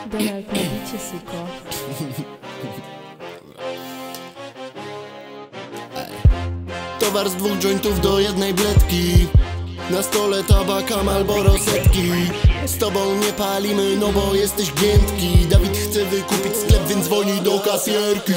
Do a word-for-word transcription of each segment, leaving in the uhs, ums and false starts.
Donald, na bicie, syko. Towar z dwóch jointów do jednej bledki. Na stole tabaka, Marlboro setki. Z tobą nie palimy, no bo jesteś giętki. Dawid chce wykupić sklep, więc dzwoni do kasjerki.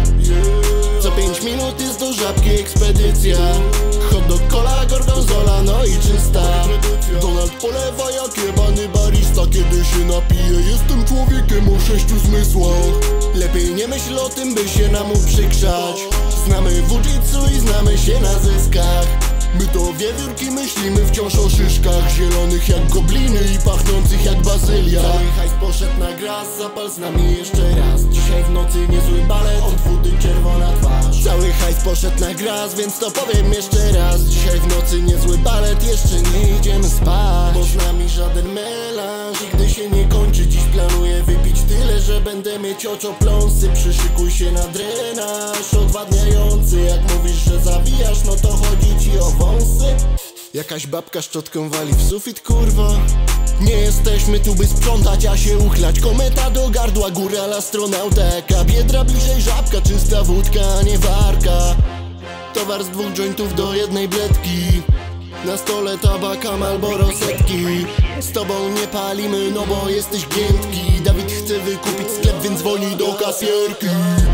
Co pięć minut jest do Żabki ekspedycja. Hot dog, cola, gorgonzola, no i czysta. Donald polewa jak jebany barista. Kiedy się napije, jestem człowiekiem o sześciu zmysłach. Lepiej nie myśl o tym, by się nam uprzykrzać. Znamy wujitsu i znamy się na zyskach. My to wiewiórki, myślimy wciąż o szyszkach. Zielonych jak gobliny i pachnących jak bazylia. Cały hajs poszedł na gras, zapal z nami jeszcze raz. Dzisiaj w nocy niezły balet, od wody czerwona twarz. Cały hajs poszedł na gras, więc to powiem jeszcze raz. Dzisiaj w nocy niezły balet, jeszcze nie idziemy spać. Bo z nami żaden melanż nigdy się nie kończy. Dziś planuję wypić tyle, że będę mieć oczopląsy. Przyszykuj się na drenaż odwadniający. Jak mówisz, że zawijasz, no to chodzi ci o wąsy. Jakaś babka szczotką wali w sufit, kurwa. Nie jesteśmy tu, by sprzątać, a się uchlać. Kometa do gardła, góral astronauta. Jaka biedra, bliżej żabka, czysta wódka, a nie warka. Towar z dwóch jointów do jednej bledki. Na stole tabaka, Marlboro setki. Z tobą nie palimy, no bo jesteś giętki. Dawid chce wykupić sklep, więc dzwoni do kasjerki.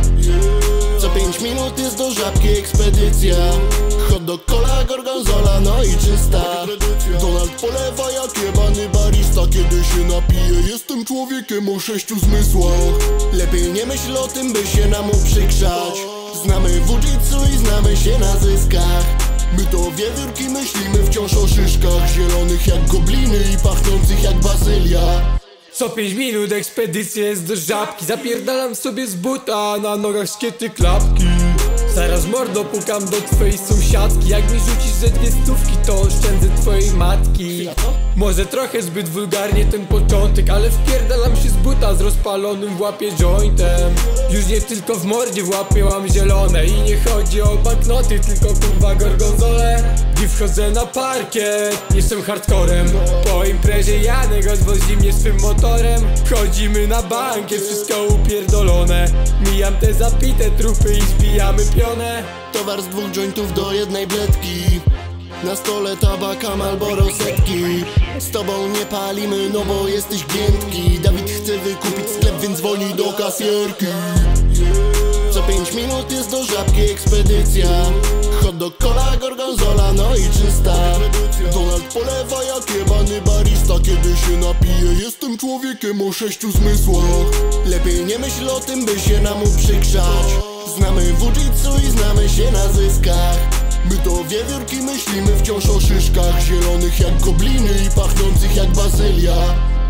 Co pięć minut jest do Żabki ekspedycja. Hot dog, cola, gorgonzola, no i czysta. Donald polewa jak jebany barista. Kiedy się napije, jestem człowiekiem o sześciu zmysłach. Lepiej nie myśl o tym, by się nam uprzykrzać. Znamy wujitsu i znamy się na zyskach. My to wiewiórki, myślimy wciąż o szyszkach. Zielonych jak gobliny i pachnących jak bazylia. Co pięć minut ekspedycja jest do Żabki. Zapierdalam sobie z buta, na nogach szkiety klapki. Zaraz mordo pukam do twojej sąsiadki. Jak mi rzucisz ze dwie stówki, to oszczędzę twojej matki. Może trochę zbyt wulgarnie ten początek, ale wpierdalam się z buta z rozpalonym w łapie jointem. Już nie tylko w mordzie w łapie mam zielone. I nie chodzi o banknoty, tylko kurwa gorgonzole. Gdy wchodzę na parkiet, jestem hardcorem. Po imprezie Janek odwozi mnie swym motorem. Chodzimy na bankiet, wszystko upierdolone. Mijam te zapite trupy i zbijamy pionę. Towar z dwóch jointów do jednej bledki. Na stole tabaka, Marlboro setki. Z tobą nie palimy, no bo jesteś giętki. Dawid chce wykupić sklep, więc dzwoni do kasjerki. Co pięć minut jest do Żabki ekspedycja. Hot dog, cola, gorgonzola, no i czysta. Donald polewa jak jebany barista. Kiedy się napije, jestem człowiekiem o sześciu zmysłach. Lepiej nie myśl o tym, by się nam uprzykrzać. Znamy wujitsu i znamy się na zyskach. My to wiewiórki, myślimy wciąż o szyszkach. Zielonych jak gobliny i pachnących jak bazylia.